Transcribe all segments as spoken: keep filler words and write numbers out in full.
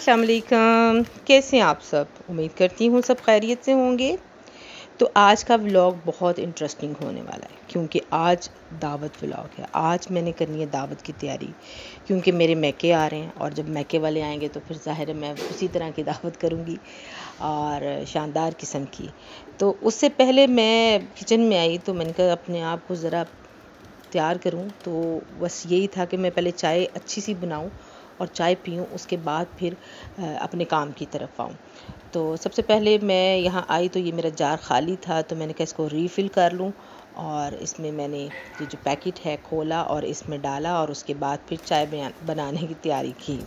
अस्सलाम वालेकुम। कैसे हैं आप सब? उम्मीद करती हूँ सब खैरियत से होंगे। तो आज का व्लॉग बहुत इंटरेस्टिंग होने वाला है क्योंकि आज दावत व्लॉग है। आज मैंने करनी है दावत की तैयारी क्योंकि मेरे मैके आ रहे हैं और जब मैके वाले आएंगे तो फिर ज़ाहिर है मैं उसी तरह की दावत करूँगी और शानदार किस्म की। तो उससे पहले मैं किचन में आई तो मैंने कहा अपने आप को ज़रा तैयार करूं। तो बस यही था कि मैं पहले चाय अच्छी सी बनाऊं और चाय पीऊं, उसके बाद फिर अपने काम की तरफ आऊं। तो सबसे पहले मैं यहाँ आई तो ये मेरा जार ख़ाली था तो मैंने कहा इसको रीफ़िल कर लूं और इसमें मैंने ये जो पैकेट है खोला और इसमें डाला और उसके बाद फिर चाय बनाने की तैयारी की।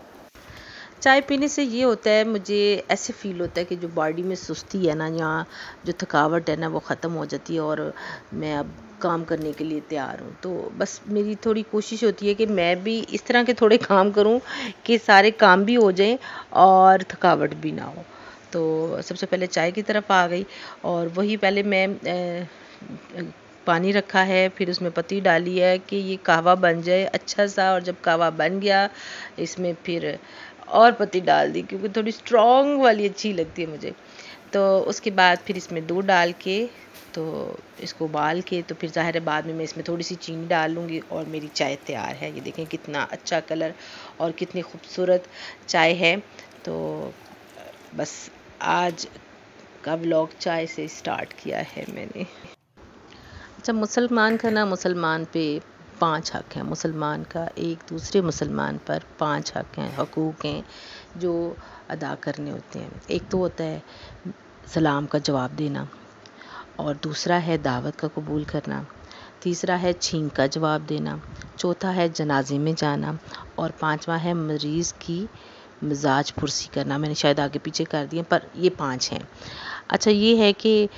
चाय पीने से ये होता है, मुझे ऐसे फ़ील होता है कि जो बॉडी में सुस्ती है ना, यहाँ जो थकावट है ना, वो ख़त्म हो जाती है और मैं अब काम करने के लिए तैयार हूँ। तो बस मेरी थोड़ी कोशिश होती है कि मैं भी इस तरह के थोड़े काम करूँ कि सारे काम भी हो जाएं और थकावट भी ना हो। तो सबसे पहले चाय की तरफ आ गई और वही पहले मैं ए, पानी रखा है, फिर उसमें पत्ती डाली है कि ये कहवा बन जाए अच्छा सा। और जब कहवा बन गया इसमें फिर और पत्ती डाल दी क्योंकि थोड़ी स्ट्रॉन्ग वाली अच्छी लगती है मुझे। तो उसके बाद फिर इसमें दूध डाल के तो इसको उबाल के तो फिर ज़ाहिर है बाद में मैं इसमें थोड़ी सी चीनी डाल लूँगी और मेरी चाय तैयार है। ये देखें कितना अच्छा कलर और कितनी खूबसूरत चाय है। तो बस आज का व्लॉग चाय से स्टार्ट किया है मैंने। अच्छा, मुसलमान का ना मुसलमान पे पांच हक हैं। मुसलमान का एक दूसरे मुसलमान पर पांच हक हैं, हकूक़ हैं जो अदा करने होते हैं। एक तो होता है सलाम का जवाब देना और दूसरा है दावत का कबूल करना, तीसरा है छींक का जवाब देना, चौथा है जनाजे में जाना और पांचवा है मरीज़ की मिजाज पुरसी करना। मैंने शायद आगे पीछे कर दिए पर ये पांच हैं। अच्छा, ये है कि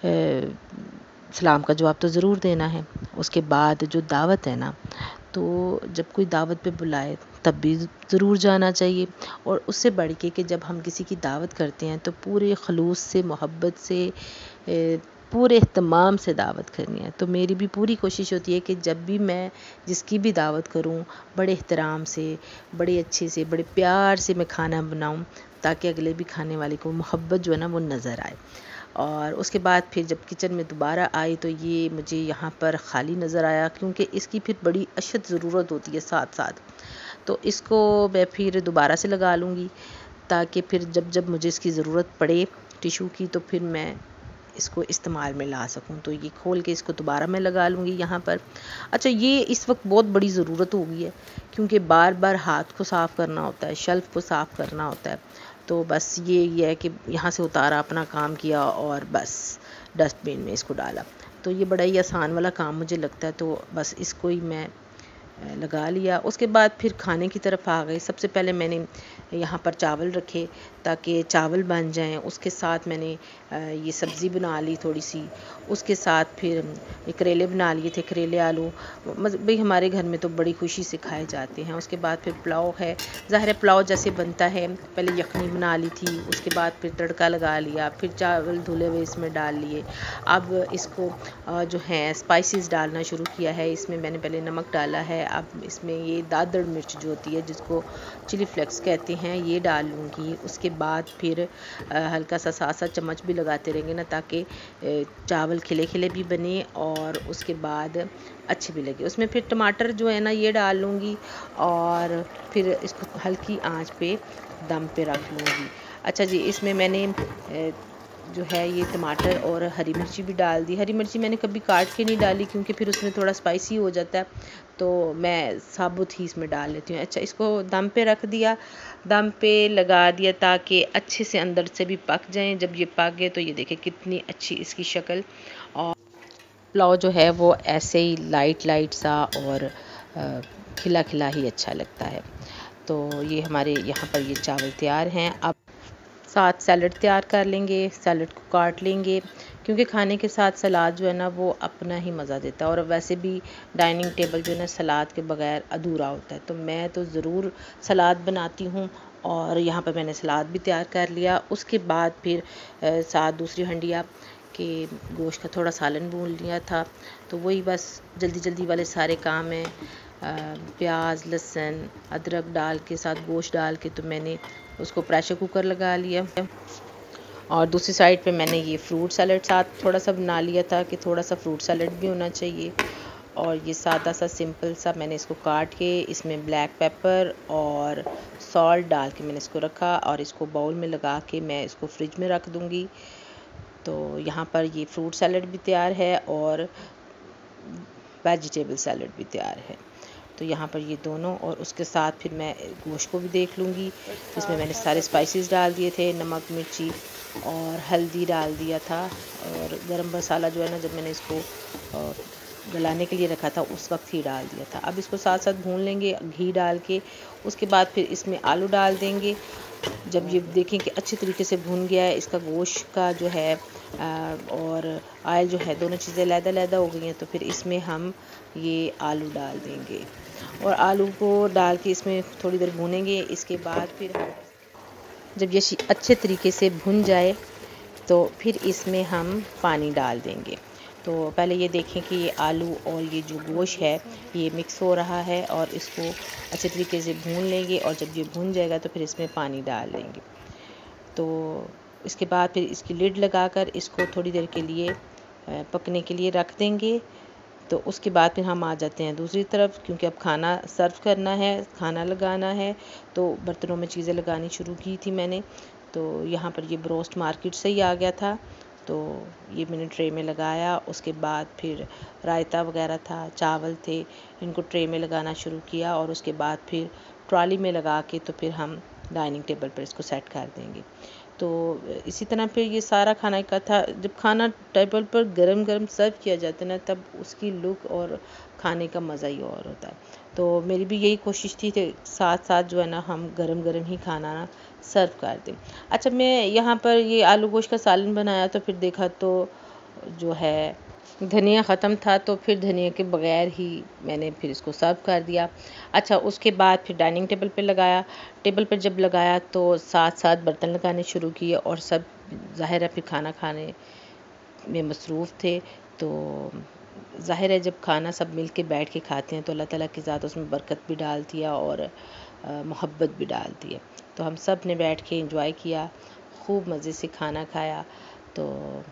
सलाम का जवाब तो ज़रूर देना है। उसके बाद जो दावत है ना, तो जब कोई दावत पे बुलाए तब भी ज़रूर जाना चाहिए। और उससे बढ़ के कि जब हम किसी की दावत करते हैं तो पूरे खलूस से, मोहब्बत से, पूरे एहतमाम से दावत करनी है। तो मेरी भी पूरी कोशिश होती है कि जब भी मैं जिसकी भी दावत करूं बड़े एहतराम से, बड़े अच्छे से, बड़े प्यार से मैं खाना बनाऊं ताकि अगले भी खाने वाले को मोहब्बत जो है ना वो नज़र आए। और उसके बाद फिर जब किचन में दोबारा आई तो ये मुझे यहाँ पर ख़ाली नज़र आया क्योंकि इसकी फिर बड़ी अशद ज़रूरत होती है साथ साथ। तो इसको मैं फिर दोबारा से लगा लूँगी ताकि फिर जब जब मुझे इसकी ज़रूरत पड़े टिशू की तो फिर मैं इसको इस्तेमाल में ला सकूं। तो ये खोल के इसको दोबारा मैं लगा लूँगी यहाँ पर। अच्छा, ये इस वक्त बहुत बड़ी ज़रूरत हो गई है क्योंकि बार बार हाथ को साफ़ करना होता है, शेल्फ़ को साफ़ करना होता है। तो बस ये ये है कि यहाँ से उतारा, अपना काम किया और बस डस्टबिन में इसको डाला। तो ये बड़ा ही आसान वाला काम मुझे लगता है। तो बस इसको ही मैं लगा लिया। उसके बाद फिर खाने की तरफ आ गई। सबसे पहले मैंने यहाँ पर चावल रखे ताकि चावल बन जाएं। उसके साथ मैंने ये सब्ज़ी बना ली थोड़ी सी। उसके साथ फिर ये करेले बना लिए थे, करेले आलू। भाई हमारे घर में तो बड़ी खुशी से खाए जाते हैं। उसके बाद फिर पुलाव है। ज़ाहिर है पुलाव जैसे बनता है, पहले यखनी बना ली थी, उसके बाद फिर तड़का लगा लिया, फिर चावल धुले हुए इसमें डाल लिए। अब इसको जो है स्पाइसेस डालना शुरू किया है। इसमें मैंने पहले नमक डाला है, अब इसमें ये दादड़ मिर्च जो होती है जिसको चिली फ्लेक्स कहते हैं ये डाल लूँगी। उसके बाद फिर हल्का सा साथ साथ चम्मच भी लगाते रहेंगे ना ताकि चावल खिले खिले भी बने और उसके बाद अच्छे भी लगे। उसमें फिर टमाटर जो है ना ये डाल लूँगी और फिर इसको हल्की आंच पे दम पे रख लूँगी। अच्छा जी, इसमें मैंने जो है ये टमाटर और हरी मिर्ची भी डाल दी। हरी मिर्ची मैंने कभी काट के नहीं डाली क्योंकि फिर उसमें थोड़ा स्पाइसी हो जाता है, तो मैं साबुत ही इसमें डाल लेती हूँ। अच्छा, इसको दम पे रख दिया, दम पे लगा दिया ताकि अच्छे से अंदर से भी पक जाएं। जब ये पक गए तो ये देखें कितनी अच्छी इसकी शक्ल। और पुलाव जो है वो ऐसे ही लाइट लाइट सा और खिला खिला ही अच्छा लगता है। तो ये हमारे यहाँ पर ये चावल तैयार हैं। अब साथ सैलड तैयार कर लेंगे, सैलड को काट लेंगे क्योंकि खाने के साथ सलाद जो है ना वो अपना ही मज़ा देता है। और वैसे भी डाइनिंग टेबल जो है ना सलाद के बगैर अधूरा होता है। तो मैं तो ज़रूर सलाद बनाती हूँ और यहाँ पर मैंने सलाद भी तैयार कर लिया। उसके बाद फिर साथ दूसरी हंडिया के गोश्त का थोड़ा सालन भून लिया था। तो वही बस जल्दी जल्दी वाले सारे काम हैं। प्याज, लहसुन, अदरक डाल के साथ गोश्त डाल के तो मैंने उसको प्रेशर कुकर लगा लिया। और दूसरी साइड पे मैंने ये फ्रूट सैलड साथ थोड़ा सा बना लिया था कि थोड़ा सा फ्रूट सैलड भी होना चाहिए। और ये सादा सा सिंपल सा मैंने इसको काट के इसमें ब्लैक पेपर और सॉल्ट डाल के मैंने इसको रखा और इसको बाउल में लगा के मैं इसको फ्रिज में रख दूँगी। तो यहाँ पर ये फ्रूट सैलड भी तैयार है और वेजिटेबल सैलड भी तैयार है। तो यहाँ पर ये दोनों, और उसके साथ फिर मैं गोश्त को भी देख लूँगी। इसमें मैंने सारे स्पाइसेस डाल दिए थे, नमक मिर्ची और हल्दी डाल दिया था। और गरम मसाला जो है ना, जब मैंने इसको गलाने के लिए रखा था उस वक्त ही डाल दिया था। अब इसको साथ साथ भून लेंगे घी डाल के। उसके बाद फिर इसमें आलू डाल देंगे। जब ये देखें कि अच्छी तरीके से भुन गया है, इसका गोश्त का जो है और ऑयल जो है दोनों चीज़ें लैदा लैदा हो गई हैं, तो फिर इसमें हम ये आलू डाल देंगे और आलू को डाल के इसमें थोड़ी देर भूनेंगे। इसके बाद फिर जब ये अच्छे तरीके से भुन जाए तो फिर इसमें हम पानी डाल देंगे। तो पहले ये देखें कि ये आलू और ये जो गोश्त है ये मिक्स हो रहा है और इसको अच्छे तरीके से भून लेंगे। और जब ये भून जाएगा तो फिर इसमें पानी डाल देंगे। तो इसके बाद फिर इसकी लिड लगाकर इसको थोड़ी देर के लिए पकने के लिए रख देंगे। तो उसके बाद फिर हम आ जाते हैं दूसरी तरफ, क्योंकि अब खाना सर्व करना है, खाना लगाना है। तो बर्तनों में चीज़ें लगानी शुरू की थी मैंने। तो यहाँ पर ये ब्रोस्ट मार्केट से ही आ गया था, तो ये मैंने ट्रे में लगाया। उसके बाद फिर रायता वगैरह था, चावल थे, इनको ट्रे में लगाना शुरू किया। और उसके बाद फिर ट्रॉली में लगा के तो फिर हम डाइनिंग टेबल पर इसको सेट कर देंगे। तो इसी तरह फिर ये सारा खाना इकट्ठा, जब खाना टेबल पर गरम गरम सर्व किया जाता है ना, तब उसकी लुक और खाने का मज़ा ही और होता है। तो मेरी भी यही कोशिश थी कि साथ साथ जो है ना हम गरम गरम ही खाना ना सर्व कर दें। अच्छा, मैं यहाँ पर ये आलू गोश्त का सालन बनाया तो फिर देखा तो जो है धनिया ख़त्म था, तो फिर धनिया के बगैर ही मैंने फिर इसको सर्व कर दिया। अच्छा, उसके बाद फिर डाइनिंग टेबल पे लगाया। टेबल पर जब लगाया तो साथ साथ बर्तन लगाने शुरू किए और सब ज़ाहिर है फिर खाना खाने में मसरूफ़ थे। तो ज़ाहिर है जब खाना सब मिल के बैठ के खाते हैं तो अल्लाह ताला की ज़ात उसमें बरकत भी डालती है और मोहब्बत भी डालती है। तो हम सब ने बैठ के एंजॉय किया, खूब मज़े से खाना खाया। तो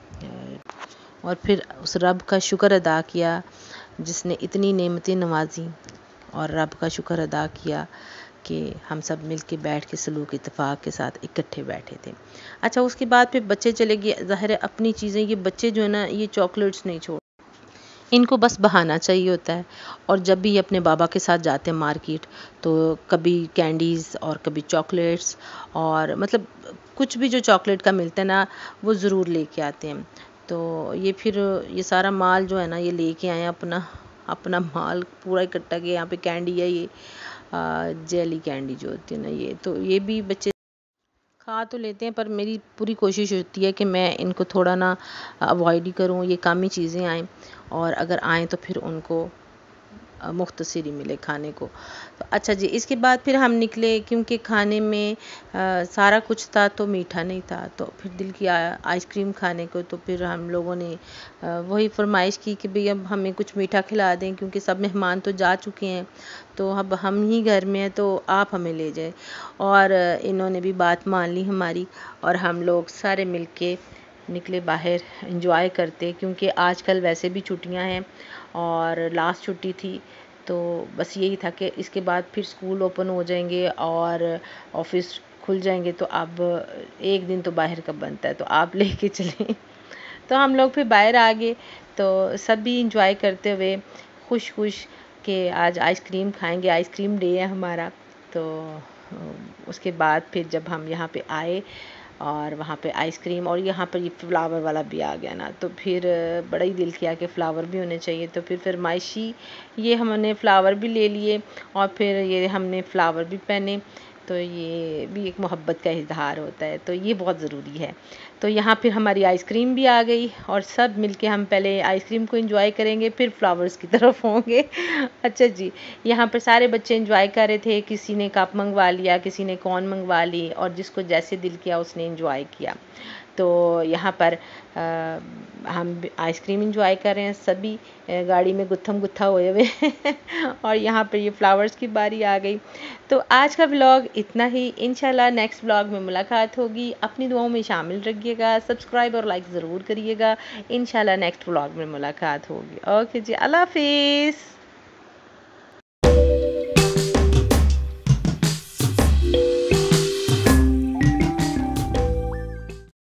और फिर उस रब का शुक्र अदा किया जिसने इतनी नेमतें नवाजी, और रब का शुक्र अदा किया कि हम सब मिल के बैठ के सलूक इत्तेफाक के साथ इकट्ठे बैठे थे। अच्छा, उसके बाद फिर बच्चे चले गए। ज़ाहिर है अपनी चीज़ें, ये बच्चे जो है ना ये चॉकलेट्स नहीं छोड़, इनको बस बहाना चाहिए होता है। और जब भी अपने बाबा के साथ जाते हैं मार्केट, तो कभी कैंडीज़ और कभी चॉकलेट्स, और मतलब कुछ भी जो चॉकलेट का मिलता है ना वो ज़रूर लेके आते हैं। तो ये फिर ये सारा माल जो है ना ये लेके आए, अपना अपना माल पूरा इकट्ठा किया। यहाँ पे कैंडी है, ये जेली कैंडी जो होती है ना, ये तो ये भी बच्चे खा तो लेते हैं, पर मेरी पूरी कोशिश होती है कि मैं इनको थोड़ा ना अवॉइड ही करूँ, ये कम ही चीज़ें आएँ, और अगर आएँ तो फिर उनको मुख्तसर ही मिले खाने को। तो अच्छा जी, इसके बाद फिर हम निकले, क्योंकि खाने में आ, सारा कुछ था तो मीठा नहीं था। तो फिर दिल किया आइसक्रीम खाने को। तो फिर हम लोगों ने आ, वही फरमाइश की कि भई अब हमें कुछ मीठा खिला दें, क्योंकि सब मेहमान तो जा चुके हैं, तो अब हम ही घर में हैं, तो आप हमें ले जाए। और इन्होंने भी बात मान ली हमारी, और हम लोग सारे मिल के निकले बाहर एंजॉय करते, क्योंकि आजकल वैसे भी छुट्टियां हैं और लास्ट छुट्टी थी। तो बस यही था कि इसके बाद फिर स्कूल ओपन हो जाएंगे और ऑफिस खुल जाएंगे, तो अब एक दिन तो बाहर का बनता है, तो आप लेके चलें। तो हम लोग फिर बाहर आ गए, तो सब भी इंजॉय करते हुए खुश खुश कि आज आइसक्रीम खाएंगे, आइसक्रीम डे है हमारा। तो उसके बाद फिर जब हम यहाँ पे आए और वहाँ पे आइसक्रीम, और यहाँ पर ये फ्लावर वाला भी आ गया ना, तो फिर बड़ा ही दिल किया कि फ़्लावर भी होने चाहिए। तो फिर फरमाइशी ये हमने फ़्लावर भी ले लिए और फिर ये हमने फ़्लावर भी पहने। तो ये भी एक मोहब्बत का इज़हार होता है, तो ये बहुत ज़रूरी है। तो यहाँ फिर हमारी आइसक्रीम भी आ गई और सब मिलके हम पहले आइसक्रीम को एंजॉय करेंगे, फिर फ्लावर्स की तरफ होंगे। अच्छा जी, यहाँ पर सारे बच्चे एंजॉय कर रहे थे, किसी ने कप मंगवा लिया, किसी ने कॉर्न मंगवा ली, और जिसको जैसे दिल किया उसने एंजॉय किया। तो यहाँ पर आ, हम आइसक्रीम एंजॉय कर रहे हैं, सभी गाड़ी में गुत्थम गुत्था हुए हुए और यहाँ पर ये फ्लावर्स की बारी आ गई। तो आज का व्लॉग इतना ही, इंशाल्लाह नेक्स्ट व्लॉग में मुलाकात होगी। अपनी दुआओं में शामिल रखिएगा, सब्सक्राइब और लाइक ज़रूर करिएगा। इंशाल्लाह नेक्स्ट व्लॉग में मुलाकात होगी। ओके जी, अल्लाह हाफिज़।